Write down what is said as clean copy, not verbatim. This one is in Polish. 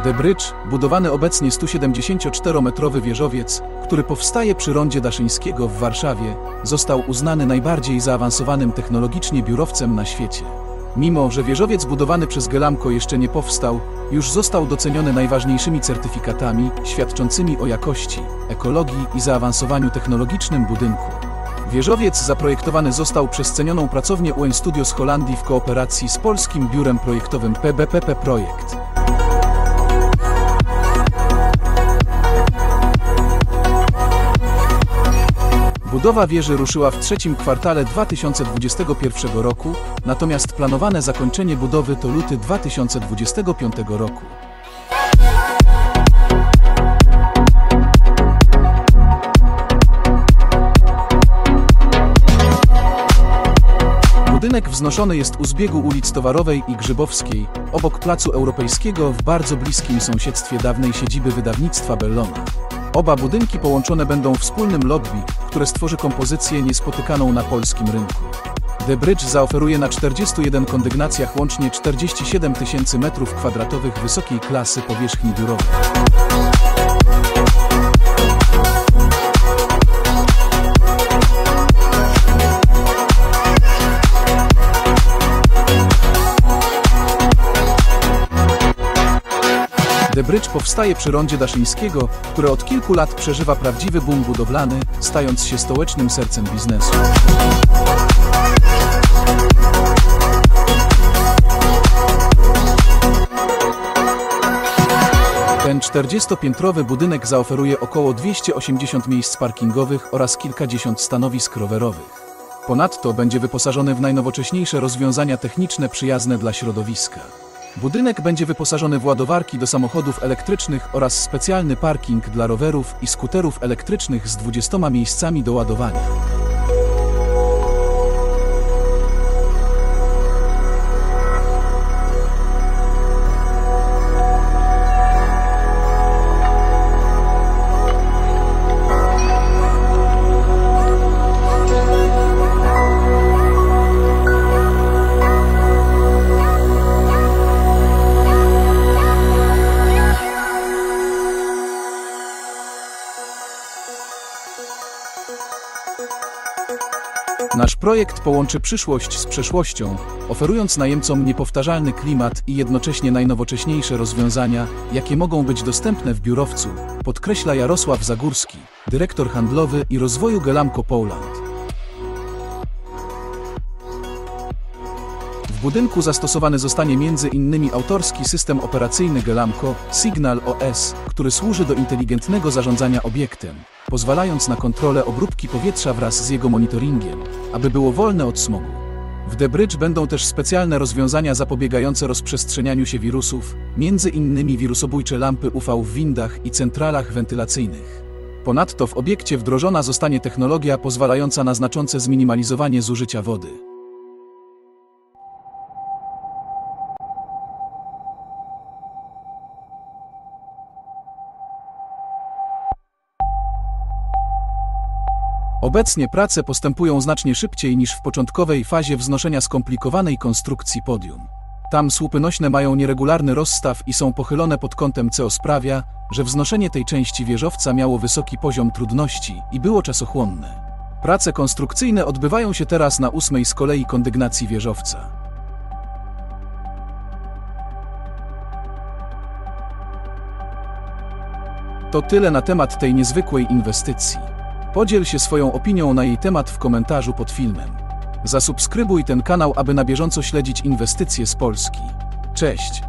The Bridge, budowany obecnie 174-metrowy wieżowiec, który powstaje przy rondzie Daszyńskiego w Warszawie, został uznany najbardziej zaawansowanym technologicznie biurowcem na świecie. Mimo że wieżowiec budowany przez Gelamco jeszcze nie powstał, już został doceniony najważniejszymi certyfikatami świadczącymi o jakości, ekologii i zaawansowaniu technologicznym budynku. Wieżowiec zaprojektowany został przez cenioną pracownię UN Studio z Holandii w kooperacji z polskim biurem projektowym PBPP Projekt. Budowa wieży ruszyła w trzecim kwartale 2021 roku, natomiast planowane zakończenie budowy to luty 2025 roku. Budynek wznoszony jest u zbiegu ulic Towarowej i Grzybowskiej, obok Placu Europejskiego w bardzo bliskim sąsiedztwie dawnej siedziby wydawnictwa Bellona. Oba budynki połączone będą wspólnym lobby, które stworzy kompozycję niespotykaną na polskim rynku. The Bridge zaoferuje na 41 kondygnacjach łącznie 47 000 m2 wysokiej klasy powierzchni biurowej. The Bridge powstaje przy rondzie Daszyńskiego, które od kilku lat przeżywa prawdziwy boom budowlany, stając się stołecznym sercem biznesu. Ten 40-piętrowy budynek zaoferuje około 280 miejsc parkingowych oraz kilkadziesiąt stanowisk rowerowych. Ponadto będzie wyposażony w najnowocześniejsze rozwiązania techniczne przyjazne dla środowiska. Budynek będzie wyposażony w ładowarki do samochodów elektrycznych oraz specjalny parking dla rowerów i skuterów elektrycznych z 20 miejscami do ładowania. Nasz projekt połączy przyszłość z przeszłością, oferując najemcom niepowtarzalny klimat i jednocześnie najnowocześniejsze rozwiązania, jakie mogą być dostępne w biurowcu, podkreśla Jarosław Zagórski, dyrektor handlowy i rozwoju Gelamco Poland. W budynku zastosowany zostanie m.in. autorski system operacyjny Gelamco Signal OS, który służy do inteligentnego zarządzania obiektem, pozwalając na kontrolę obróbki powietrza wraz z jego monitoringiem, aby było wolne od smogu. W The Bridge będą też specjalne rozwiązania zapobiegające rozprzestrzenianiu się wirusów, m.in. wirusobójcze lampy UV w windach i centralach wentylacyjnych. Ponadto w obiekcie wdrożona zostanie technologia pozwalająca na znaczące zminimalizowanie zużycia wody. Obecnie prace postępują znacznie szybciej niż w początkowej fazie wznoszenia skomplikowanej konstrukcji podium. Tam słupy nośne mają nieregularny rozstaw i są pochylone pod kątem, co sprawia, że wznoszenie tej części wieżowca miało wysoki poziom trudności i było czasochłonne. Prace konstrukcyjne odbywają się teraz na 8. z kolei kondygnacji wieżowca. To tyle na temat tej niezwykłej inwestycji. Podziel się swoją opinią na jej temat w komentarzu pod filmem. Zasubskrybuj ten kanał, aby na bieżąco śledzić inwestycje z Polski. Cześć!